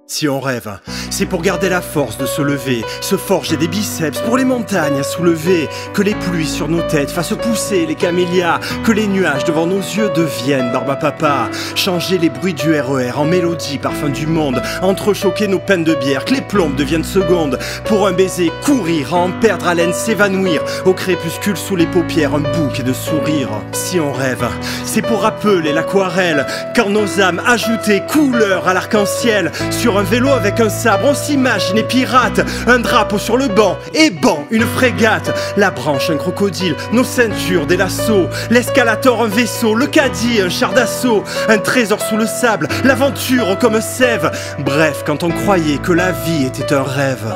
Si on rêve, c'est pour garder la force de se lever, se forger des biceps pour les montagnes à soulever, que les pluies sur nos têtes fassent pousser les camélias, que les nuages devant nos yeux deviennent barbe à papa, changer les bruits du RER en mélodie, parfum du monde, entrechoquer nos peines de bière, que les plombes deviennent secondes, pour un baiser courir, à en perdre haleine, s'évanouir, au crépuscule sous les paupières, un bouquet de sourires. Si on rêve, c'est pour rappeler l'aquarelle, quand nos âmes ajoutaient couleur à l'arc-en-ciel, sur un vélo avec un sabre, on s'imaginait pirate, un drapeau sur le banc, et une frégate, la branche un crocodile, nos ceintures des lassos, l'escalator un vaisseau, le caddie un char d'assaut, un trésor sous le sable, l'aventure comme sève, bref, quand on croyait que la vie était un rêve.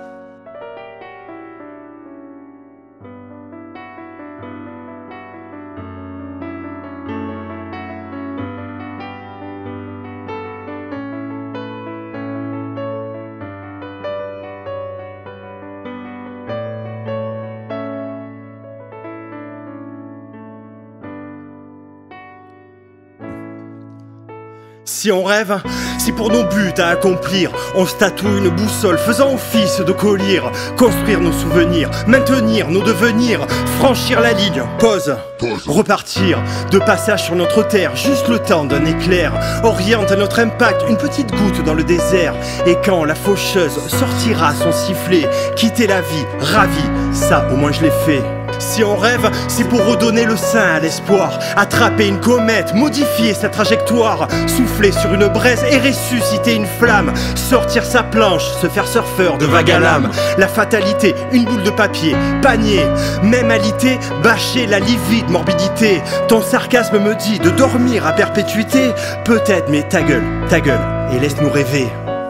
Si on rêve, c'est pour nos buts à accomplir. On se tatoue une boussole faisant office de collier. Construire nos souvenirs, maintenir nos devenirs, franchir la ligne, pause, repartir. De passage sur notre terre, juste le temps d'un éclair. Oriente notre impact, une petite goutte dans le désert. Et quand la faucheuse sortira son sifflet, quitter la vie, ravi, ça au moins je l'ai fait. Si on rêve, c'est pour redonner le sein à l'espoir, attraper une comète, modifier sa trajectoire, souffler sur une braise et ressusciter une flamme, sortir sa planche, se faire surfeur de vague à l'âme. La fatalité, une boule de papier, panier, même alité, bâcher la livide morbidité. Ton sarcasme me dit de dormir à perpétuité, peut-être, mais ta gueule, et laisse-nous rêver.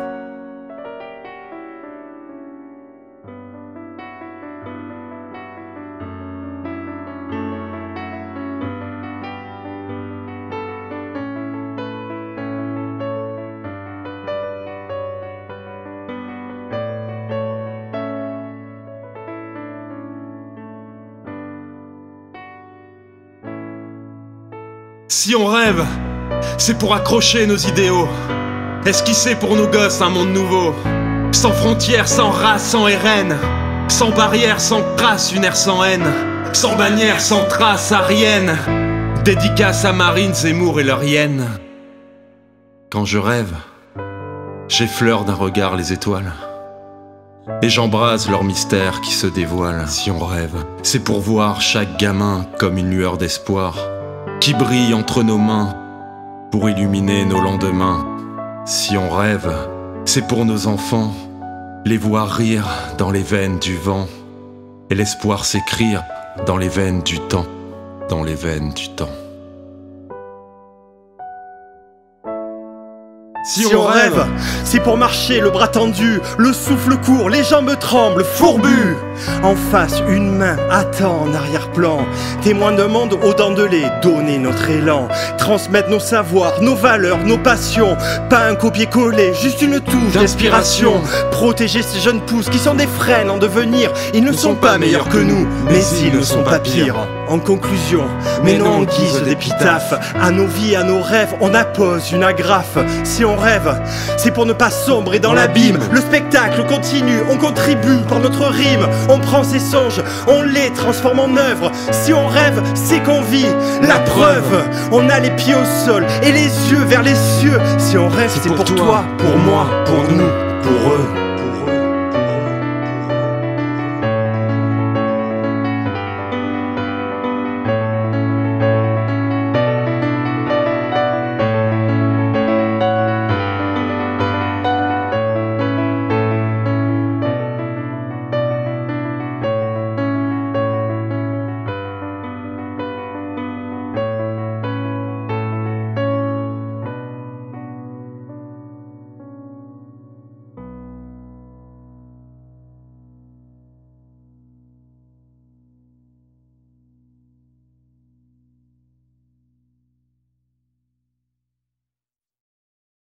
Si on rêve, c'est pour accrocher nos idéaux, esquisser pour nos gosses un monde nouveau, sans frontières, sans race, sans RN, sans barrières, sans trace, une ère sans haine, sans bannière, sans trace, arienne, dédicace à Marine, Zemmour et leurs hyènes. Quand je rêve, j'effleure d'un regard les étoiles, et j'embrase leur mystère qui se dévoile. Si on rêve, c'est pour voir chaque gamin comme une lueur d'espoir, qui brille entre nos mains pour illuminer nos lendemains. Si on rêve, c'est pour nos enfants, les voir rire dans les veines du vent, et l'espoir s'écrire dans les veines du temps, dans les veines du temps. Si on rêve, c'est pour marcher le bras tendu, le souffle court, les jambes tremblent, fourbues. En face, une main attend en arrière-plan, témoin d'un monde aux dents de lait, donner notre élan, transmettre nos savoirs, nos valeurs, nos passions, pas un copier-coller, juste une touche d'inspiration, protéger ces jeunes pousses qui sont des frênes en devenir, ils ne sont pas meilleurs que nous, mais ils ne sont pas pires. En conclusion, mais non en guise d'épitaphe, à nos vies, à nos rêves, on appose une agrafe. Si on rêve, c'est pour ne pas sombrer dans l'abîme. Le spectacle continue, on contribue par notre rime. On prend ses songes, on les transforme en œuvre. Si on rêve, c'est qu'on vit. La preuve, on a les pieds au sol et les yeux vers les cieux. Si on rêve, c'est pour toi, pour moi, pour nous, pour eux.